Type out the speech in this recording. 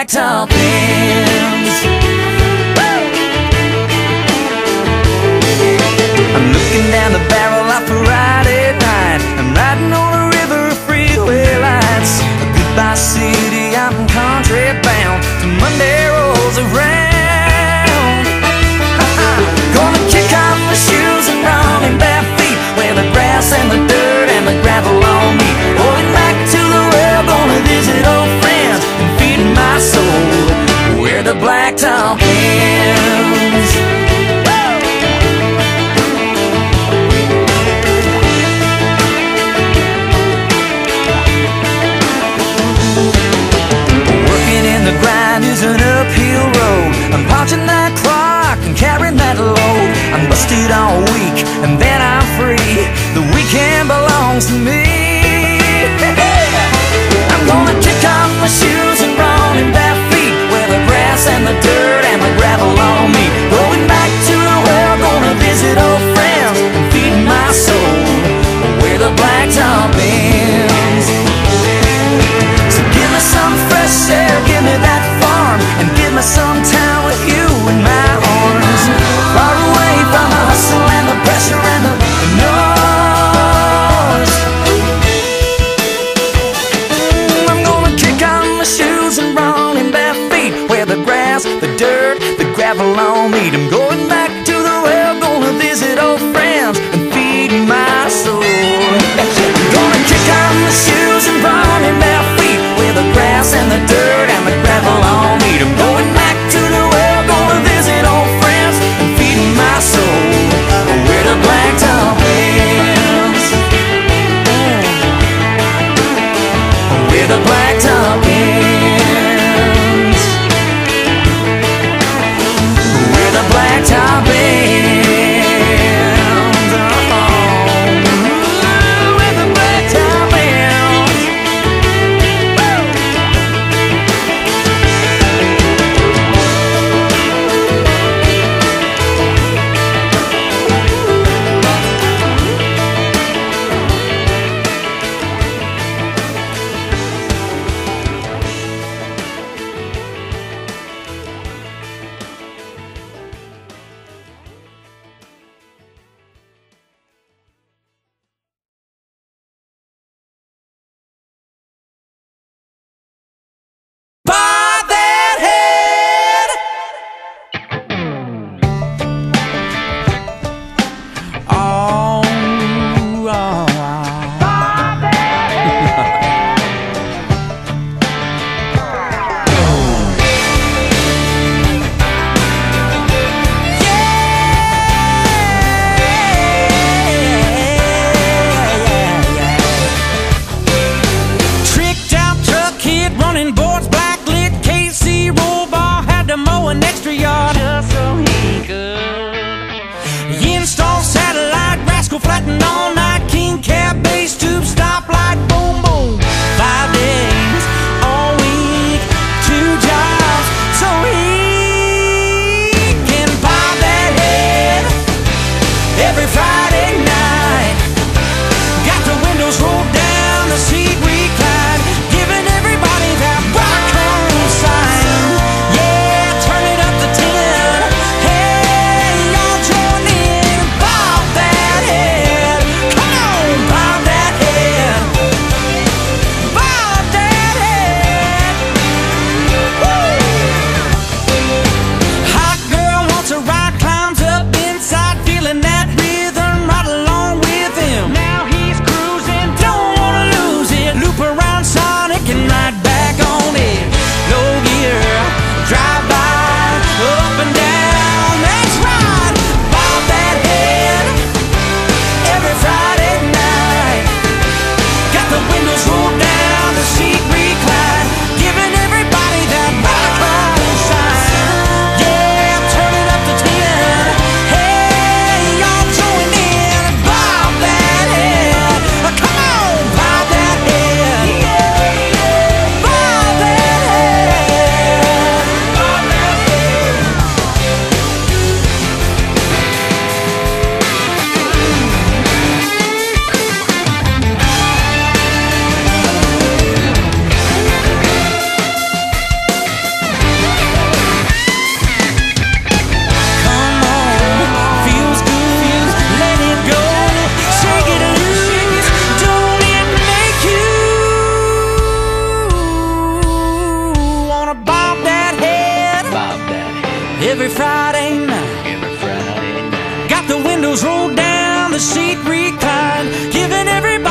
blacktop ends. I'm looking down the barrel of Friday night. I'm riding on a river of freeway lights. Goodbye city, I'm country bound till Monday rolls around. Gonna kick off my shoes and run in bare feet where the grass and the dirt and the gravel on me. Going back to the well, gonna visit old friends and feed my soul where the blacktop ends. Working in the grind is an uphill road. I'm punching that clock and carrying that load. I'm busted all week and then I'm free. The weekend belongs to me. I'm gonna kick off my shoes and run in bare feet where the grass and the dirt and the gravel on me. Going back to the well, gonna visit old friends and feed my soul where the blacktop ends. So give me some fresh air, give me that farm, and give me some time with you in my arms. Far away from the hustle and the pressure and the noise. I'm gonna kick on my shoes and run in bare feet where the grass, the dirt, the gravel on me. I'm going back to the well, gonna visit old friends and feed my soul. Gonna kick on my shoes and run in bare feet where the grass and the dirt and the gravel on me. I'm going back to the well, gonna visit old friends and feed my soul where the blacktop ends. Where the blacktop ends. Where the blacktop ends. Where the blacktop ends. Bob that head. Oh, Bob that head. Tricked out truck hit, running boards, blacklit KC roll bar, had to mow an extra yard just so he could install satellite, rascal flattened all night, king cab, bass tube, stoplight, boom boom. 5 days all week, 2 jobs, so he can bob that head every Friday night. Got the windows rolled down, the seat reclined, giving everybody that rock on sign. Yeah, turn it up to 10. every Friday night. Got the windows rolled down, the seat reclined, giving everybody